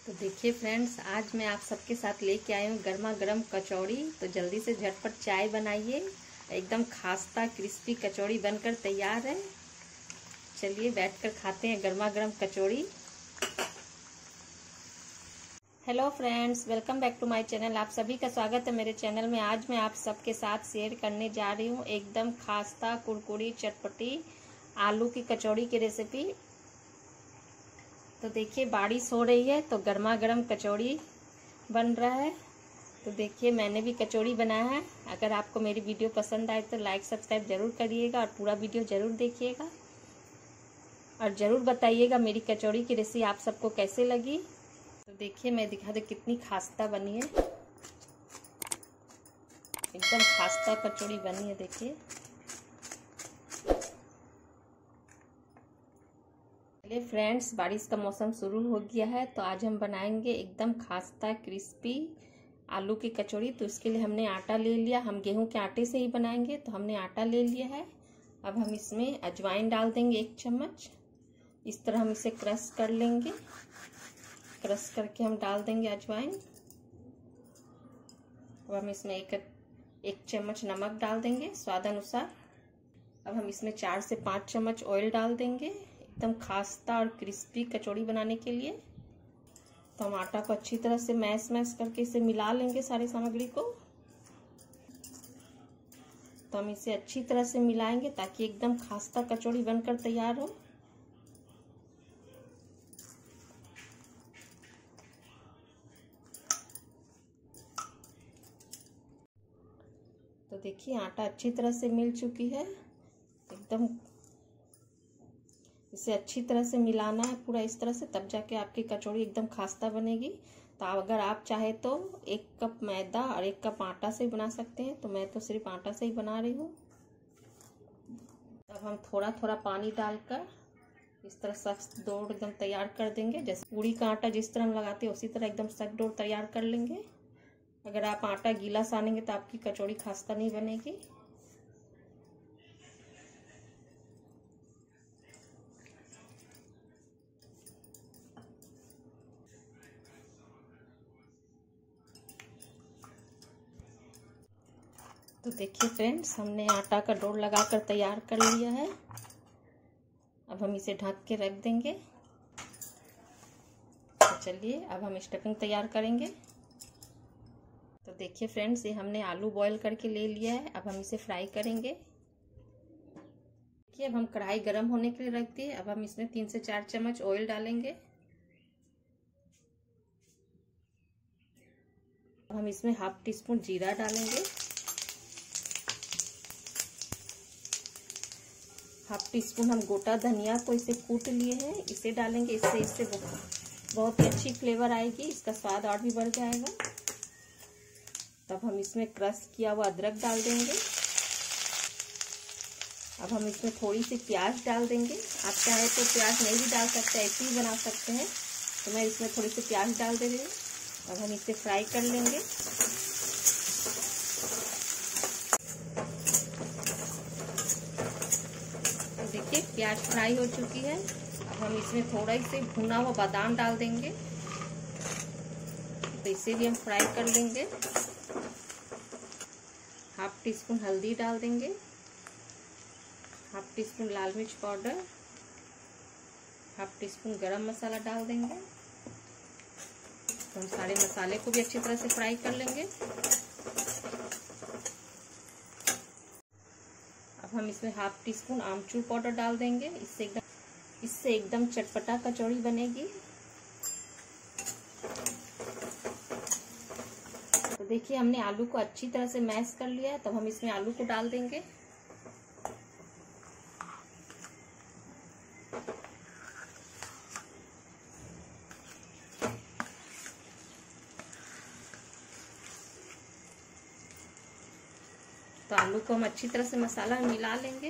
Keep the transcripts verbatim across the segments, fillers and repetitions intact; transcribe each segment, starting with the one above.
तो देखिए फ्रेंड्स, आज मैं आप सबके साथ लेके आई हूँ गर्मा गर्म कचौड़ी। तो जल्दी से झटपट चाय बनाइए। एकदम खास्ता क्रिस्पी कचौड़ी बनकर तैयार है। चलिए बैठकर खाते हैं गर्मा गर्म kachori. Hello friends, welcome back to my channel. आप सभी का स्वागत है मेरे चैनल में। आज मैं आप सबके साथ शेयर करने जा रही हूँ एकदम खास्ता कुरकुरी चटपटी आलू की कचौड़ी की रेसिपी। तो देखिए बारिश हो रही है तो गर्मा गर्म कचौड़ी बन रहा है। तो देखिए मैंने भी कचौड़ी बनाया है। अगर आपको मेरी वीडियो पसंद आए तो लाइक सब्सक्राइब जरूर करिएगा और पूरा वीडियो जरूर देखिएगा और ज़रूर बताइएगा मेरी कचौड़ी की रेसिपी आप सबको कैसे लगी। तो देखिए मैं दिखा दूँ कितनी खास्ता बनी है। एकदम खास्ता कचौड़ी बनी है। देखिए चलिए फ्रेंड्स, बारिश का मौसम शुरू हो गया है तो आज हम बनाएंगे एकदम खास्ता क्रिस्पी आलू की कचौड़ी। तो इसके लिए हमने आटा ले लिया। हम गेहूं के आटे से ही बनाएंगे तो हमने आटा ले लिया है। अब हम इसमें अजवाइन डाल देंगे एक चम्मच। इस तरह हम इसे क्रश कर लेंगे। क्रश करके हम डाल देंगे अजवाइन। अब हम इसमें एक एक चम्मच नमक डाल देंगे स्वाद अनुसार। अब हम इसमें चार से पाँच चम्मच ऑयल डाल देंगे एकदम खास्ता और क्रिस्पी कचौड़ी बनाने के लिए। तो हम आटा को अच्छी तरह से मैश मैश करके इसे मिला लेंगे सारी सामग्री को। तो हम इसे अच्छी तरह से मिलाएंगे ताकि एकदम खास्ता कचौड़ी बनकर तैयार हो। तो देखिए आटा अच्छी तरह से मिल चुकी है एकदम। इसे अच्छी तरह से मिलाना है पूरा इस तरह से, तब जाके आपकी कचौड़ी एकदम खास्ता बनेगी। तो अगर आप चाहे तो एक कप मैदा और एक कप आटा से बना सकते हैं। तो मैं तो सिर्फ आटा से ही बना रही हूँ। अब हम थोड़ा थोड़ा पानी डालकर इस तरह सख्त डो एकदम तैयार कर देंगे। जैसे पूड़ी का आटा जिस तरह हम लगाते हैं उसी तरह एकदम सख्त डो तैयार कर लेंगे। अगर आप आटा गीला सानेंगे तो आपकी कचौड़ी खास्ता नहीं बनेगी। तो देखिए फ्रेंड्स, हमने आटा का डो लगाकर तैयार कर लिया है। अब हम इसे ढक के रख देंगे। तो चलिए अब हम स्टफिंग तैयार करेंगे। तो देखिए फ्रेंड्स, ये हमने आलू बॉईल करके ले लिया है। अब हम इसे फ्राई करेंगे। देखिए अब हम कढ़ाई गरम होने के लिए रख दिए। अब हम इसमें तीन से चार चम्मच ऑयल डालेंगे। अब हम इसमें हाफ टी स्पून जीरा डालेंगे। हाफ टी स्पून हम गोटा धनिया को इसे कूट लिए हैं, इसे डालेंगे। इससे इससे बहुत ही अच्छी फ्लेवर आएगी, इसका स्वाद और भी बढ़ जाएगा। तब हम इसमें क्रश किया हुआ अदरक डाल देंगे। अब हम इसमें थोड़ी सी प्याज डाल देंगे। आप चाहे तो प्याज नहीं भी डाल सकते, ऐसे ही बना सकते हैं। तो मैं इसमें थोड़ी सी प्याज डाल दे रही हूँ। अब हम इसे फ्राई कर लेंगे। तो देखिए प्याज फ्राई हो चुकी है। अब हम इसमें थोड़ा से भुना हुआ बादाम डाल देंगे। तो इसे भी हम फ्राई कर लेंगे। हाफ टी स्पून हल्दी डाल देंगे। हाफ टी स्पून लाल मिर्च पाउडर, हाफ टी स्पून गरम मसाला डाल देंगे। तो हम सारे मसाले को भी अच्छी तरह से फ्राई कर लेंगे। अब हम इसमें हाफ टी स्पून आमचूर पाउडर डाल देंगे। इससे एकदम इससे एकदम चटपटा कचौड़ी बनेगी। तो देखिए हमने आलू को अच्छी तरह से मैश कर लिया है। तब हम इसमें आलू को डाल देंगे। तो आलू को हम अच्छी तरह से मसाला में मिला लेंगे।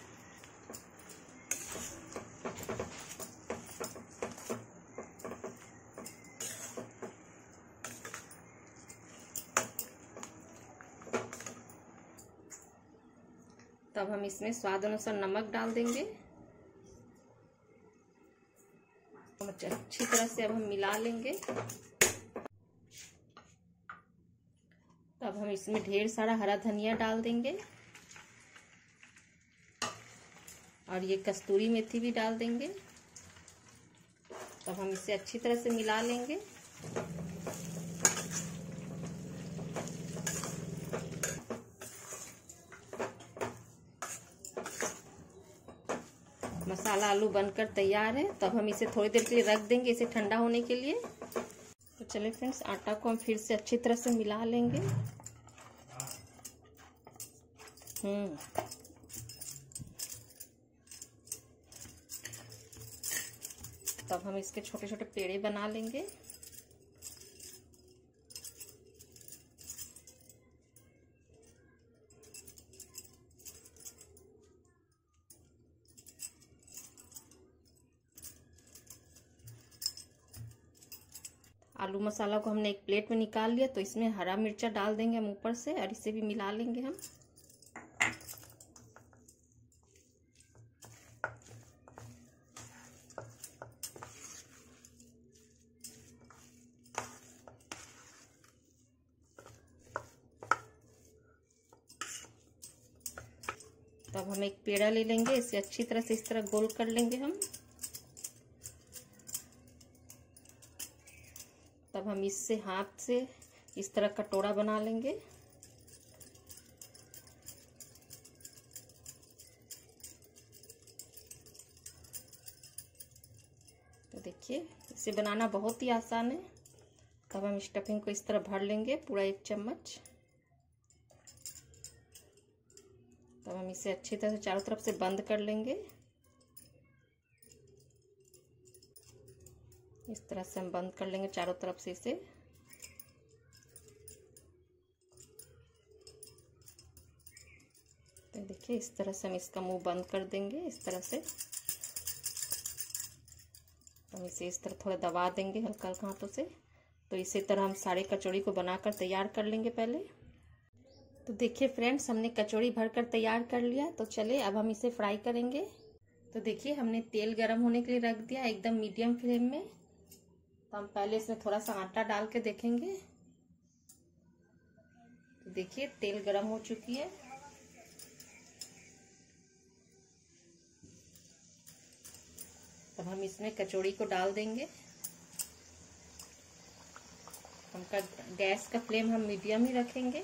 तब हम इसमें स्वाद अनुसार नमक डाल देंगे। हम अच्छी तरह से अब हम मिला लेंगे। अब हम इसमें ढेर सारा हरा धनिया डाल देंगे और ये कस्तूरी मेथी भी डाल देंगे। तब हम इसे अच्छी तरह से मिला लेंगे। मसाला आलू बनकर तैयार है। तब हम इसे थोड़ी देर के लिए रख देंगे, इसे ठंडा होने के लिए। तो चलिए फ्रेंड्स, आटा को हम फिर से अच्छी तरह से मिला लेंगे। हम्म तब हम इसके छोटे छोटे पेड़े बना लेंगे। आलू मसाला को हमने एक प्लेट में निकाल लिया, तो इसमें हरा मिर्चा डाल देंगे हम ऊपर से और इसे भी मिला लेंगे हम। तब हम एक पेड़ा ले लेंगे, इसे अच्छी तरह से इस तरह गोल कर लेंगे हम। तब हम इससे हाथ से इस तरह कटोरा बना लेंगे। तो देखिए, इसे बनाना बहुत ही आसान है। तब हम स्टफिंग को इस तरह भर लेंगे, पूरा एक चम्मच। तब हम इसे अच्छी तरह से चारों तरफ से बंद कर लेंगे। इस तरह से हम बंद कर लेंगे चारों तरफ से इसे। तो देखिए, इस तरह से हम इसका मुंह बंद कर देंगे, इस तरह से। हम इसे इस तरह थोड़ा दबा देंगे हल्का हल्का हाथों से। तो इसी तरह हम सारे कचौड़ी को बनाकर तैयार कर लेंगे पहले। तो देखिए फ्रेंड्स, हमने कचौड़ी भरकर तैयार कर लिया। तो चलिए अब हम इसे फ्राई करेंगे। तो देखिए, हमने तेल गरम होने के लिए रख दिया एकदम मीडियम फ्लेम में। तो हम पहले इसमें थोड़ा सा आटा डाल के देखेंगे। तो देखिए, तेल गरम हो चुकी है। तब हम इसमें कचौड़ी को डाल देंगे। हम का गैस का फ्लेम हम मीडियम ही रखेंगे।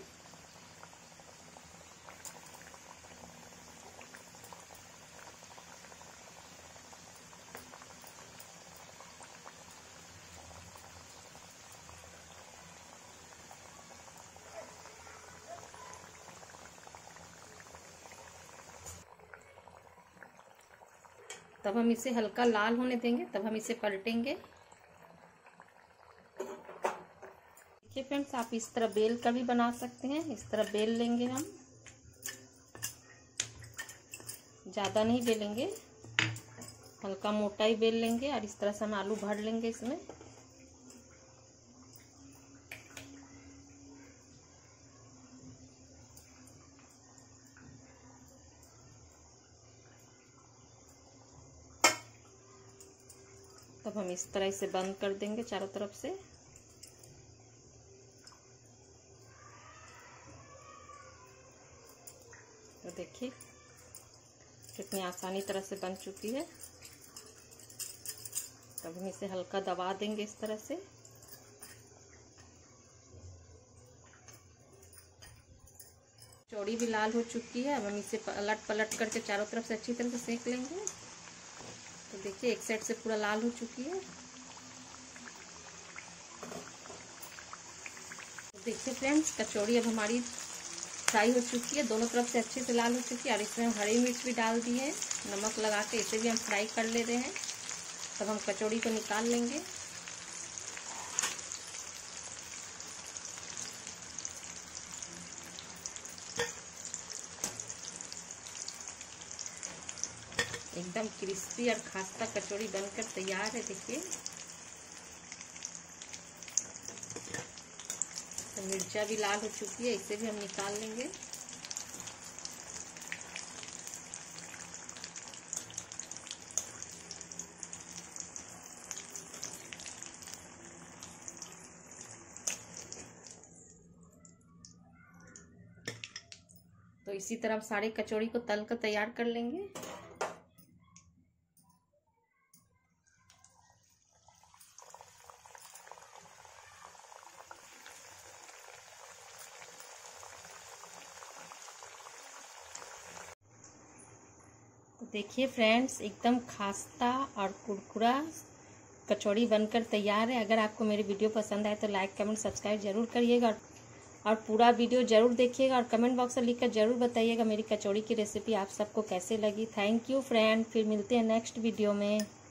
तब हम इसे हल्का लाल होने देंगे, तब हम इसे पलटेंगे। देखिए फ्रेंड्स, आप इस तरह बेल का भी बना सकते हैं। इस तरह बेल लेंगे हम, ज़्यादा नहीं बेलेंगे, हल्का मोटा ही बेल लेंगे। और इस तरह से हम आलू भर लेंगे इसमें। तब हम इस तरह इसे बंद कर देंगे चारों तरफ से। तो देखिए, कितनी आसानी तरह से बन चुकी है। तब हम इसे हल्का दबा देंगे इस तरह से। कचौड़ी भी लाल हो चुकी है। अब हम इसे पलट पलट करके चारों तरफ से अच्छी तरह से सेक लेंगे। तो देखिए, एक साइड से पूरा लाल हो चुकी है। देखिए फ्रेंड्स, कचौड़ी अब हमारी फ्राई हो चुकी है, दोनों तरफ से अच्छे से लाल हो चुकी है। और इसमें हम हरी मिर्च भी डाल दी है नमक लगा के, इसे भी हम फ्राई कर ले रहे हैं। तब हम कचौड़ी को निकाल लेंगे। एकदम क्रिस्पी और खास्ता कचौड़ी बनकर तैयार है। देखिए, तो मिर्चा भी लाल हो चुकी है, इसे भी हम निकाल लेंगे। तो इसी तरह सारे कचौड़ी को तल कर तैयार कर लेंगे। देखिए फ्रेंड्स, एकदम खास्ता और कुरकुरा कचौड़ी बनकर तैयार है। अगर आपको मेरी वीडियो पसंद आए तो लाइक कमेंट सब्सक्राइब जरूर करिएगा और, और पूरा वीडियो जरूर देखिएगा और कमेंट बॉक्स में लिखकर जरूर बताइएगा मेरी कचौड़ी की रेसिपी आप सबको कैसे लगी। थैंक यू फ्रेंड, फिर मिलते हैं नेक्स्ट वीडियो में।